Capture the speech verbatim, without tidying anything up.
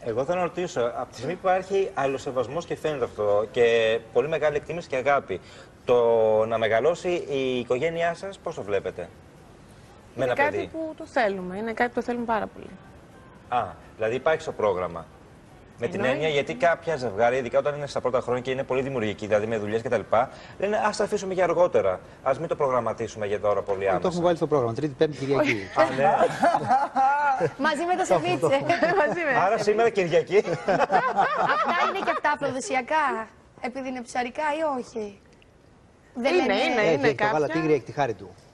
Εγώ θέλω να ρωτήσω, από τη στιγμή που υπάρχει αλληλοσεβασμός και φαίνεται αυτό και πολύ μεγάλη εκτίμηση και αγάπη, το να μεγαλώσει η οικογένειά σας, πώς το βλέπετε? Με Είναι ένα κάτι παιδί. που το θέλουμε. Είναι κάτι που το θέλουμε πάρα πολύ. Α, δηλαδή υπάρχει στο πρόγραμμα. Με την έννοια, γιατί κάποια ζευγάρια, ειδικά όταν είναι στα πρώτα χρόνια και είναι πολύ δημιουργικοί, δηλαδή με δουλειές κτλ., λένε ας τα αφήσουμε για αργότερα. Ας μην το προγραμματίσουμε για τώρα πολύ άμεσα. Το έχουμε βάλει στο πρόγραμμα. Τρίτη, Πέμπτη, Κυριακή. Α, ναι. Μαζί με το σεβίτσε. Άρα σήμερα Κυριακή. Αυτά είναι και αυτά αφροδισιακά, επειδή είναι ψαρικά ή όχι? Δεν Είναι, λένε- είναι, Έχει, είναι έχει το κάποια. γάλα τίγρη, έχει τη χάρη του.